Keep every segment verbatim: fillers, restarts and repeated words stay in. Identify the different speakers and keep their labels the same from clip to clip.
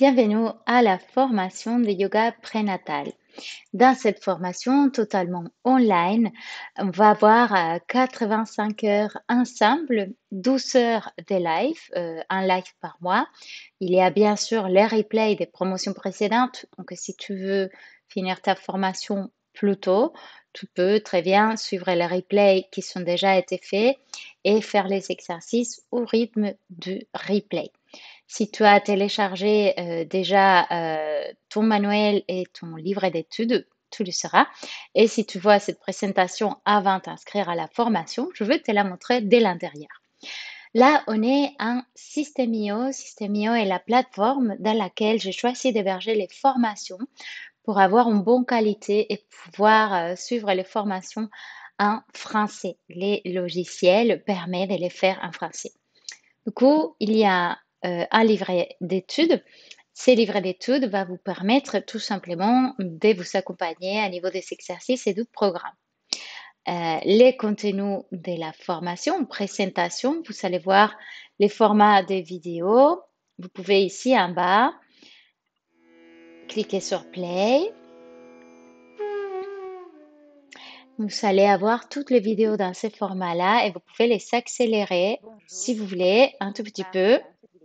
Speaker 1: Bienvenue à la formation de yoga prénatal. Dans cette formation totalement online, on va avoir euh, quatre-vingt-cinq heures ensemble, douze heures de live, euh, un live par mois. Il y a bien sûr les replays des promotions précédentes. Donc, si tu veux finir ta formation plus tôt, tu peux très bien suivre les replays qui sont déjà été faits et faire les exercices au rythme du replay. Si tu as téléchargé euh, déjà euh, ton manuel et ton livret d'études, tu le sauras. Et si tu vois cette présentation avant de t'inscrire à la formation, je vais te la montrer dès l'intérieur. Là, on est en Systemio. Systemio est la plateforme dans laquelle j'ai choisi d'héberger les formations pour avoir une bonne qualité et pouvoir euh, suivre les formations en français. Les logiciels permettent de les faire en français. Du coup, il y a euh, un livret d'études. Ces livrets d'études va vous permettre tout simplement de vous accompagner à niveau des exercices et du programme. Euh, les contenus de la formation, présentation, vous allez voir les formats des vidéos. Vous pouvez ici en bas cliquer sur Play. Vous allez avoir toutes les vidéos dans ce format-là et vous pouvez les accélérer si vous voulez un tout petit peu.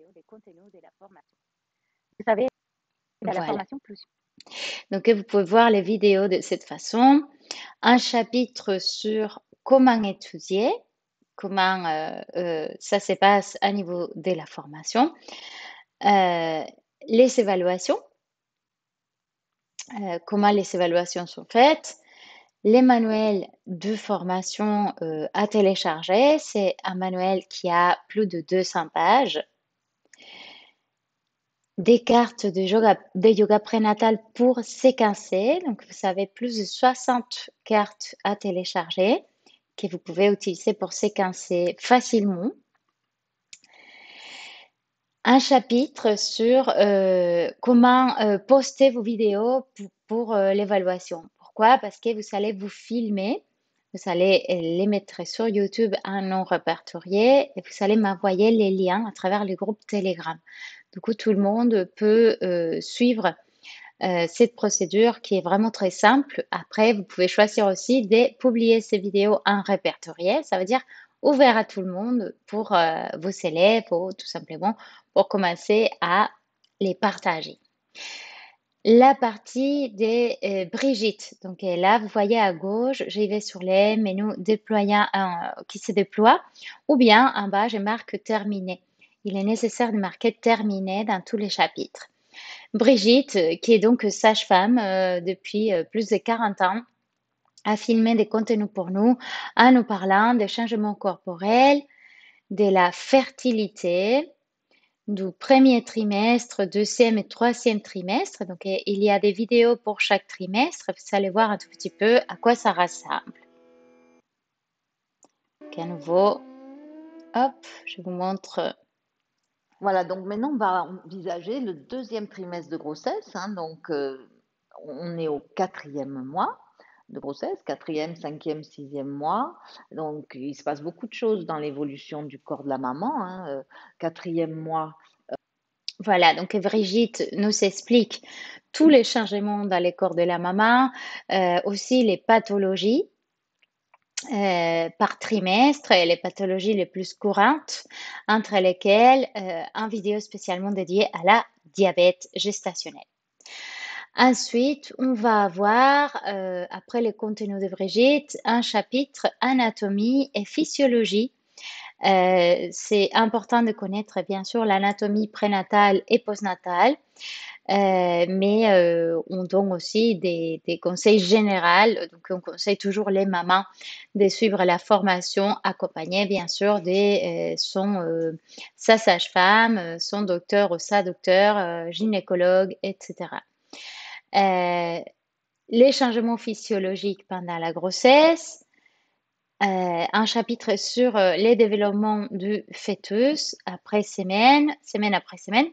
Speaker 2: Vous savez, dans la
Speaker 1: Voilà.
Speaker 2: formation plus.
Speaker 1: Donc, vous pouvez voir les vidéos de cette façon. Un chapitre sur comment étudier, comment euh, euh, ça se passe à niveau de la formation, euh, les évaluations, euh, comment les évaluations sont faites, les manuels de formation euh, à télécharger. C'est un manuel qui a plus de deux cents pages. Des cartes de yoga, de yoga prénatal pour séquencer. Donc, vous avez plus de soixante cartes à télécharger que vous pouvez utiliser pour séquencer facilement. Un chapitre sur euh, comment euh, poster vos vidéos pour, pour euh, l'évaluation. Pourquoi? Parce que vous allez vous filmer, vous allez les mettre sur YouTube en non répertorié et vous allez m'envoyer les liens à travers le groupe Telegram. Du coup, tout le monde peut euh, suivre euh, cette procédure qui est vraiment très simple. Après, vous pouvez choisir aussi de publier ces vidéos en répertorié. Ça veut dire ouvert à tout le monde pour euh, vos élèves ou tout simplement pour commencer à les partager. La partie de euh, Brigitte. Donc euh, là, vous voyez à gauche, j'y vais sur les menus déployants euh, qui se déploient ou bien en bas, je marque terminé. Il est nécessaire de marquer terminé dans tous les chapitres. Brigitte, euh, qui est donc sage-femme euh, depuis euh, plus de quarante ans, a filmé des contenus pour nous en nous parlant des changements corporels, de la fertilité, du premier trimestre, deuxième et troisième trimestre. Donc, euh, il y a des vidéos pour chaque trimestre. Vous allez voir un tout petit peu à quoi ça ressemble. Donc, à nouveau, hop, je vous montre.
Speaker 2: Voilà, donc maintenant on va envisager le deuxième trimestre de grossesse. Hein, donc euh, on est au quatrième mois de grossesse, quatrième, cinquième, sixième mois. Donc il se passe beaucoup de choses dans l'évolution du corps de la maman. Hein, euh, quatrième mois.
Speaker 1: Voilà, donc Brigitte nous explique tous les changements dans le corps de la maman, euh, aussi les pathologies euh, par trimestre et les pathologies les plus courantes, entre lesquelles euh, une vidéo spécialement dédiée à la diabète gestationnel. Ensuite, on va avoir, euh, après les contenus de Brigitte, un chapitre anatomie et physiologie. Euh, c'est important de connaître bien sûr l'anatomie prénatale et postnatale, euh, mais euh, on donne aussi des, des conseils généraux. Donc, on conseille toujours les mamans de suivre la formation accompagnée bien sûr de euh, son, euh, sa sage-femme, euh, son docteur ou sa docteur, euh, gynécologue, et cetera. Euh, les changements physiologiques pendant la grossesse, euh, un chapitre sur euh, les développements du fœtus après semaine, semaine après semaine,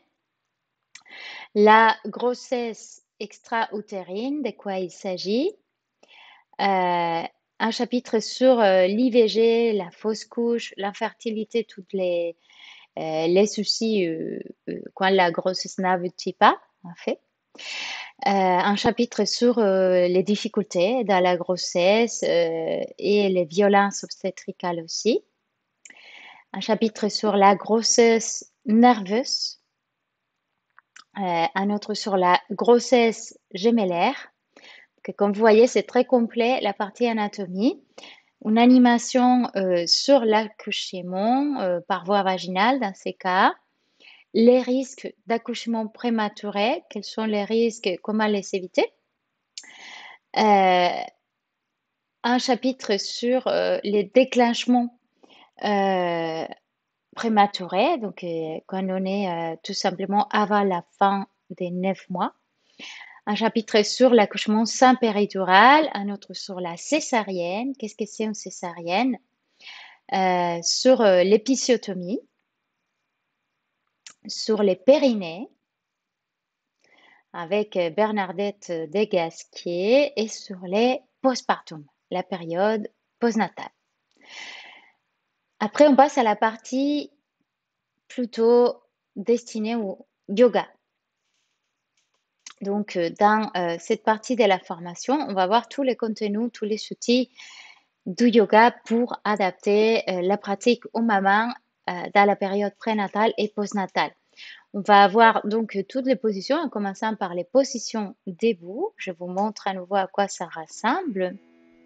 Speaker 1: la grossesse extra-utérine, de quoi il s'agit, euh, un chapitre sur euh, l'I V G, la fausse couche, l'infertilité, toutes les, euh, les soucis euh, euh, quand la grossesse n'aboutit pas, en fait. Euh, un chapitre sur euh, les difficultés dans la grossesse euh, et les violences obstétricales aussi. Un chapitre sur la grossesse nerveuse. Euh, un autre sur la grossesse gémellaire. Que, comme vous voyez, c'est très complet, la partie anatomie. Une animation euh, sur l'accouchement euh, par voie vaginale dans ces cas. Les risques d'accouchement prématuré, quels sont les risques, comment les éviter. Euh, un chapitre sur euh, les déclenchements euh, prématurés, donc euh, quand on est euh, tout simplement avant la fin des neuf mois. Un chapitre sur l'accouchement sans péridurale, un autre sur la césarienne, qu'est-ce que c'est une césarienne, euh, sur euh, l'épisiotomie, sur les périnées, avec euh, Bernadette Desgasquier, et sur les postpartum, la période postnatale. Après, on passe à la partie plutôt destinée au yoga. Donc, euh, dans euh, cette partie de la formation, on va voir tous les contenus, tous les outils du yoga pour adapter euh, la pratique aux mamans euh, dans la période prénatale et postnatale. On va avoir donc toutes les positions, en commençant par les positions debout. Je vous montre à nouveau à quoi ça ressemble.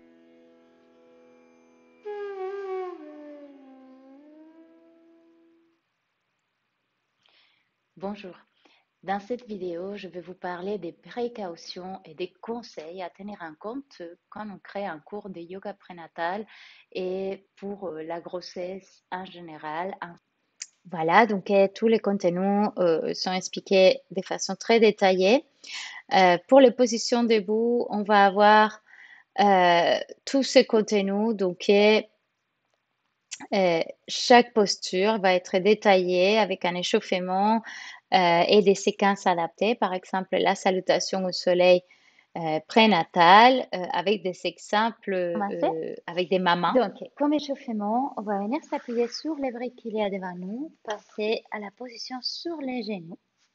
Speaker 1: Bonjour. Dans cette vidéo, je vais vous parler des précautions et des conseils à tenir en compte quand on crée un cours de yoga prénatal et pour la grossesse en général. Voilà, donc euh, tous les contenus euh, sont expliqués de façon très détaillée. Euh, pour les positions debout, on va avoir euh, tous ces contenus, donc euh, euh, chaque posture va être détaillée avec un échauffement euh, et des séquences adaptées. Par exemple, la salutation au soleil euh, prénatal euh, avec des exemples euh, avec des mamans. Donc, comme échauffement, on va venir s'appuyer sur les briques qu'il y a devant nous, passer à la position sur les genoux.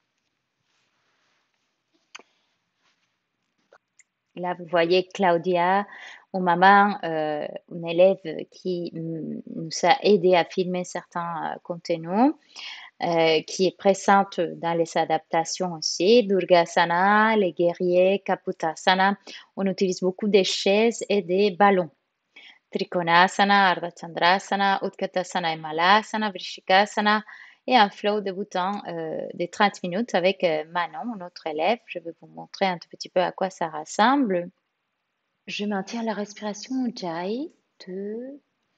Speaker 1: Là, vous voyez Claudia, ou maman, euh, une élève qui nous a aidé à filmer certains euh, contenus, euh, qui est présente dans les adaptations aussi. Durgasana, les guerriers, Kaputasana. On utilise beaucoup des chaises et des ballons. Trikonasana, Ardha Chandrasana, Utkatasana et Malasana, Vrishikasana, et un flow débutant euh, de trente minutes avec euh, Manon, notre élève. Je vais vous montrer un tout petit peu à quoi ça ressemble. Je maintiens la respiration Ujjayi. deux.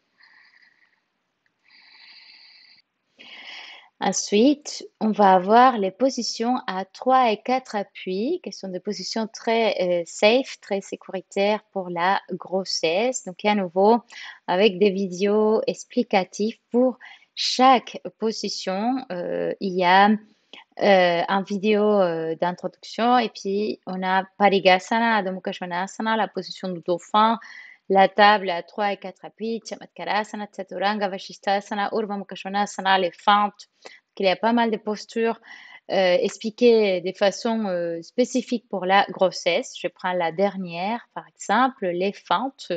Speaker 1: Ensuite, on va avoir les positions à trois et quatre appuis, qui sont des positions très euh, safe, très sécuritaires pour la grossesse. Donc, à nouveau, avec des vidéos explicatives pour chaque position. Euh, il y a euh, une vidéo euh, d'introduction et puis on a Parigasana, Adho Mukha Svanasana, la position du dauphin, la table à trois et quatre appuis, Chamatkarasana, Chaturanga, Vashisthasana, Urdhva Mukha Svanasana, les fentes. Donc, il y a pas mal de postures euh, expliquées de façon euh, spécifique pour la grossesse. Je prends la dernière, par exemple, les fentes.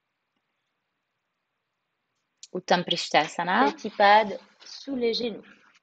Speaker 1: Uttamprishtasana. Petit pad sous les genoux.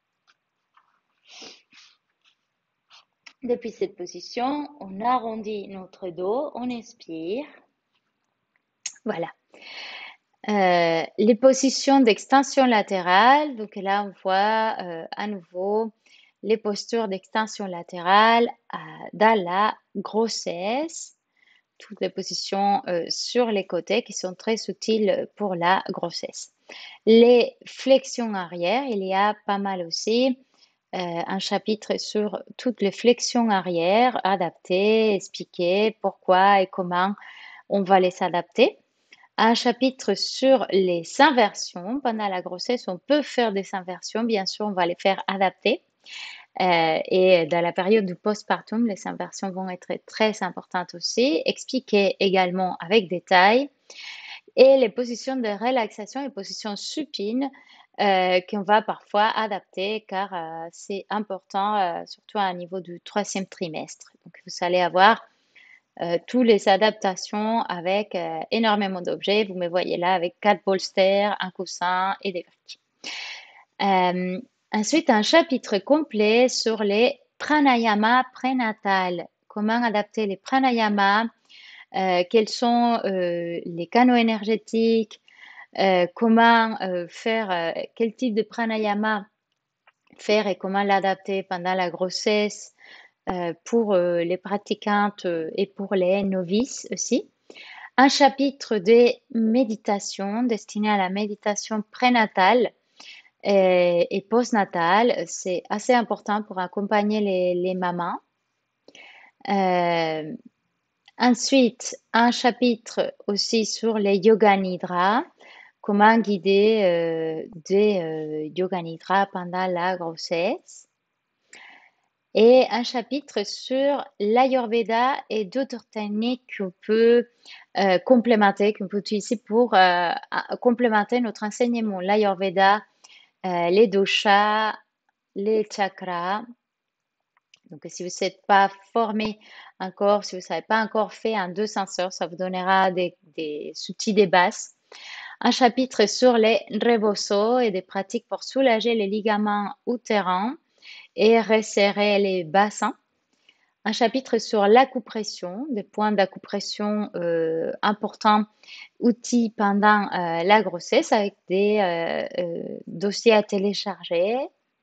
Speaker 1: Depuis cette position, on arrondit notre dos, on inspire. Voilà. Euh, les positions d'extension latérale. Donc là, on voit euh, à nouveau les postures d'extension latérale euh, dans la grossesse. Toutes les positions euh, sur les côtés qui sont très utiles pour la grossesse. Les flexions arrière, il y a pas mal aussi. Euh, un chapitre sur toutes les flexions arrière adaptées, expliquer pourquoi et comment on va les adapter. Un chapitre sur les inversions. Pendant la grossesse, on peut faire des inversions. Bien sûr, on va les faire adapter. Euh, et dans la période du postpartum, les inversions vont être très importantes aussi. Expliquer également avec détail. et les positions de relaxation, les positions supines euh, qu'on va parfois adapter car euh, c'est important, euh, surtout à un niveau du troisième trimestre. Donc, vous allez avoir euh, toutes les adaptations avec euh, énormément d'objets. Vous me voyez là avec quatre bolsters, un coussin et des briques. Euh, Ensuite, un chapitre complet sur les pranayamas prénatales. Comment adapter les pranayamas, euh, quels sont euh, les canaux énergétiques, euh, comment euh, faire, euh, quel type de pranayama faire et comment l'adapter pendant la grossesse euh, pour euh, les pratiquantes euh, et pour les novices aussi. Un chapitre des méditations destiné à la méditation prénatale et, et postnatale. C'est assez important pour accompagner les, les mamans. Euh, Ensuite, un chapitre aussi sur les yoga nidra, comment guider euh, des euh, yoga nidra pendant la grossesse. Et un chapitre sur l'Ayurveda et d'autres techniques qu'on peut euh, complémenter, qu'on peut utiliser pour euh, complémenter notre enseignement. L'Ayurveda, euh, les doshas, les chakras. Donc, si vous n'êtes pas formé encore, si vous ne savez pas encore fait un deux senseurs, ça vous donnera des, des outils des bases. Un chapitre sur les rebosos et des pratiques pour soulager les ligaments utérins et resserrer les bassins. Un chapitre sur l'acupression, des points d'acupression euh, importants, outils pendant euh, la grossesse avec des euh, euh, dossiers à télécharger.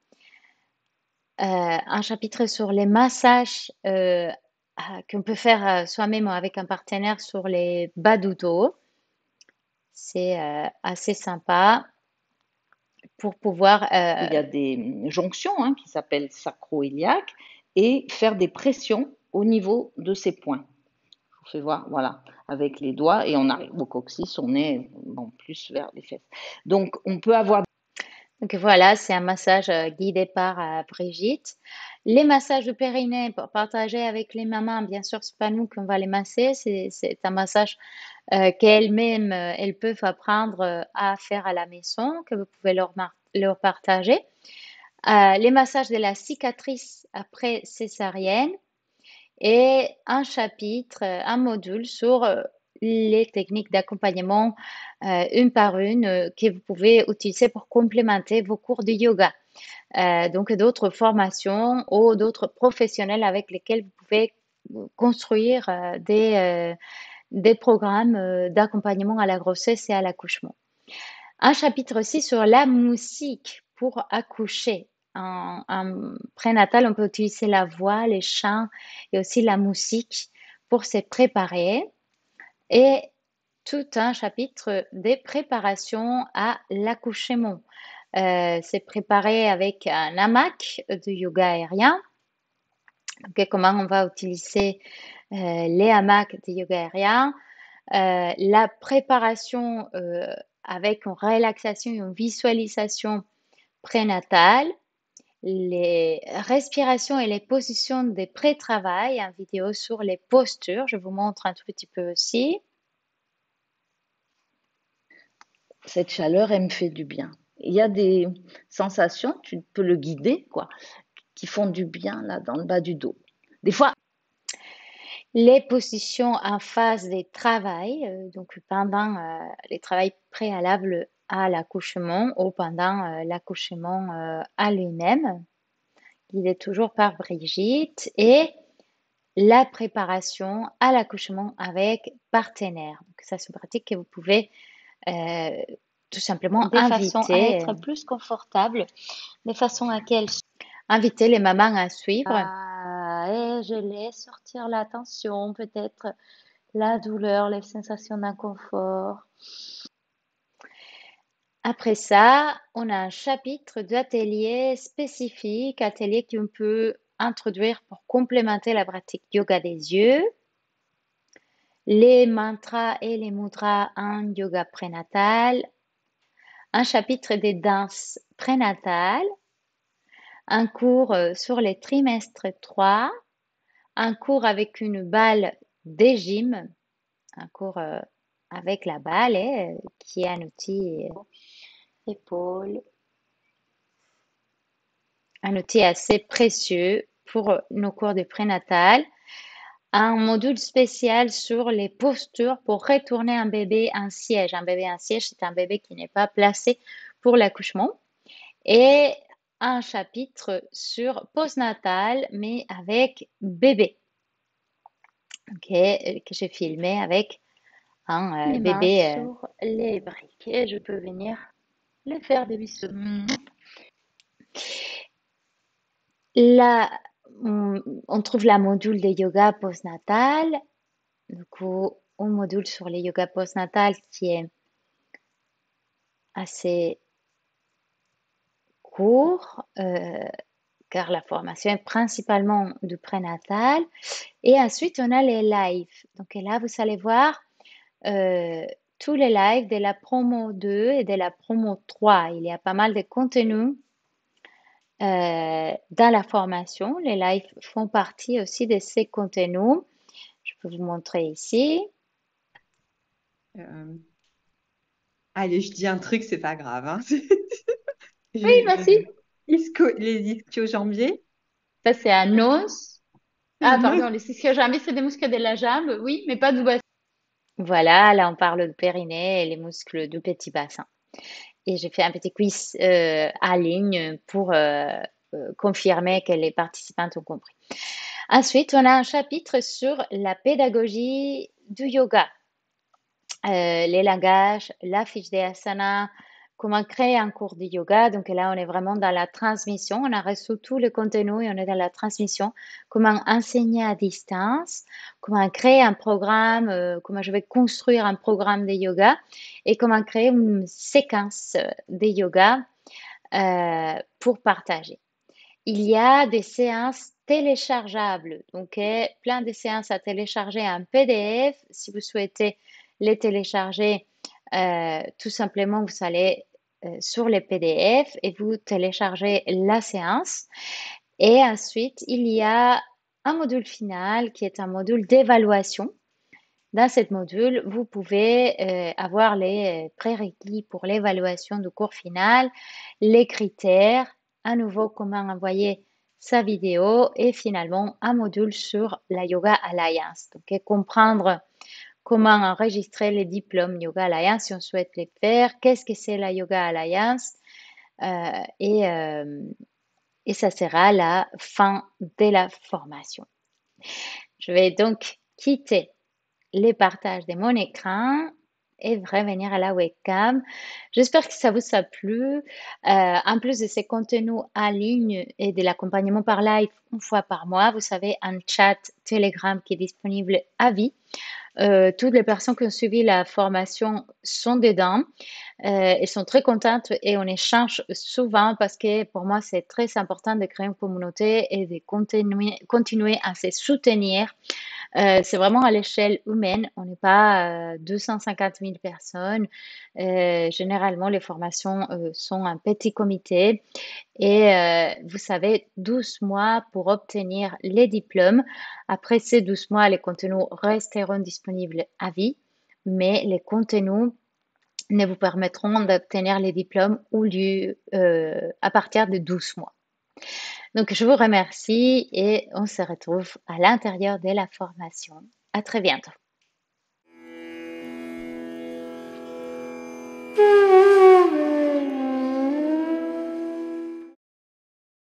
Speaker 1: Euh, un chapitre sur les massages euh, qu'on peut faire euh, soi-même ou avec un partenaire sur les bas du dos. C'est euh, assez sympa pour pouvoir euh,
Speaker 2: Il y a des jonctions hein, qui s'appellent sacro-iliaques et faire des pressions au niveau de ces points. Je vous fais voir, voilà, avec les doigts et on arrive au coccyx, on est bon, plus vers les fesses. Donc, on peut avoir.
Speaker 1: Donc voilà, c'est un massage euh, guidé par euh, Brigitte. Les massages de périnée pour partager avec les mamans, bien sûr, c'est pas nous qu'on va les masser, c'est c'est un massage euh, qu'elles-mêmes euh, elles peuvent apprendre euh, à faire à la maison, que vous pouvez leur, mar- leur partager. Euh, les massages de la cicatrice après césarienne et un chapitre, euh, un module sur euh, les techniques d'accompagnement euh, une par une euh, que vous pouvez utiliser pour complémenter vos cours de yoga. Euh, donc d'autres formations ou d'autres professionnels avec lesquels vous pouvez construire euh, des, euh, des programmes euh, d'accompagnement à la grossesse et à l'accouchement. Un chapitre aussi sur la musique pour accoucher. En, en prénatal, on peut utiliser la voix, les chants et aussi la musique pour se préparer. Et tout un chapitre des préparations à l'accouchement. Euh, c'est préparé avec un hamac de yoga aérien. Okay, comment on va utiliser euh, les hamacs de yoga aérien. Euh, la préparation euh, avec une relaxation et une visualisation prénatale, les respirations et les positions de pré-travail, en vidéo sur les postures, je vous montre un tout petit peu aussi.
Speaker 2: Cette chaleur, elle me fait du bien. Il y a des sensations, tu peux le guider, quoi, qui font du bien là dans le bas du dos. Des fois,
Speaker 1: Les positions en phase des travail, euh, donc pendant euh, les travails préalables à l'accouchement ou pendant euh, l'accouchement euh, à lui-même, guidé toujours par Brigitte, et la préparation à l'accouchement avec partenaire. Donc ça, c'est une pratique que vous pouvez euh, tout simplement
Speaker 3: de façon à
Speaker 1: inviter,
Speaker 3: être plus confortable, de façon à qu'elle
Speaker 1: inviter les mamans à suivre.
Speaker 3: ah, et je laisse sortir la tension, peut-être la douleur, les sensations d'inconfort.
Speaker 1: Après ça, on a un chapitre d'atelier spécifique, atelier qu'on peut introduire pour complémenter la pratique yoga des yeux, les mantras et les mudras en yoga prénatal, un chapitre des danses prénatales, un cours euh, sur les trimestres trois, un cours avec une balle des gyms, un cours euh, avec la balle, hein, qui est un outil,
Speaker 3: Épaules.
Speaker 1: un outil assez précieux pour nos cours de prénatal. Un module spécial sur les postures pour retourner un bébé en siège. Un bébé en siège, c'est un bébé qui n'est pas placé pour l'accouchement. Et un chapitre sur postnatal, mais avec bébé, ok, euh, que j'ai filmé avec un euh,
Speaker 3: Les mains
Speaker 1: bébé. euh,
Speaker 3: sur les briques et je peux venir les faire des bisous.
Speaker 1: Là, on, on trouve la module de yoga postnatal. Du coup, un module sur les yoga postnatal qui est assez court, euh, car la formation est principalement du prénatal. Et ensuite, on a les lives. Donc là, vous allez voir euh, tous les lives de la promo deux et de la promo trois. Il y a pas mal de contenu euh, dans la formation. Les lives font partie aussi de ces contenus. Je peux vous montrer ici.
Speaker 4: Euh, Allez, je dis un truc, c'est pas grave, hein.
Speaker 1: Oui,
Speaker 4: Je-
Speaker 1: vas-y.
Speaker 4: Isco- les ischio-jambiers.
Speaker 1: Ça, c'est un os. Ah,
Speaker 4: Non.
Speaker 1: pardon, les ischio-jambies, c'est des muscles de la jambe, oui, mais pas du bassin. Voilà, là, on parle du périnée et les muscles du petit bassin. Et j'ai fait un petit quiz euh, en ligne pour euh, euh, confirmer que les participants ont compris. Ensuite, on a un chapitre sur la pédagogie du yoga, euh, les langages, la fiche des asanas, comment créer un cours de yoga. Donc là, on est vraiment dans la transmission. On a reçu tout le contenu et on est dans la transmission. Comment enseigner à distance, comment créer un programme, euh, comment je vais construire un programme de yoga et comment créer une séquence de yoga euh, pour partager. Il y a des séances téléchargeables, donc euh, plein de séances à télécharger en P D F. Si vous souhaitez les télécharger, euh, tout simplement, vous allez euh, sur les P D F et vous téléchargez la séance. Et ensuite, il y a un module final qui est un module d'évaluation. Dans ce module, vous pouvez euh, avoir les euh, prérequis pour l'évaluation du cours final, les critères, à nouveau comment envoyer sa vidéo et finalement un module sur la Yoga Alliance. Donc, et comprendre comment enregistrer les diplômes Yoga Alliance si on souhaite les faire, qu'est-ce que c'est la Yoga Alliance euh, et, euh, et ça sera la fin de la formation. Je vais donc quitter les partages de mon écran et revenir à la webcam. J'espère que ça vous a plu. Euh, en plus de ces contenus en ligne et de l'accompagnement par live une fois par mois, vous savez, un chat Telegram qui est disponible à vie. Euh, toutes les personnes qui ont suivi la formation sont dedans. Euh, elles sont très contentes et on échange souvent parce que pour moi, c'est très important de créer une communauté et de continuer, continuer à se soutenir. Euh, c'est vraiment à l'échelle humaine. On n'est pas euh, deux cent cinquante mille personnes. Euh, généralement, les formations euh, sont un petit comité et euh, vous savez, douze mois pour obtenir les diplômes. Après ces douze mois, les contenus resteront disponibles à vie, mais les contenus ne vous permettront d'obtenir les diplômes au lieu, euh, à partir de douze mois. Donc, je vous remercie et on se retrouve à l'intérieur de la formation. À très bientôt.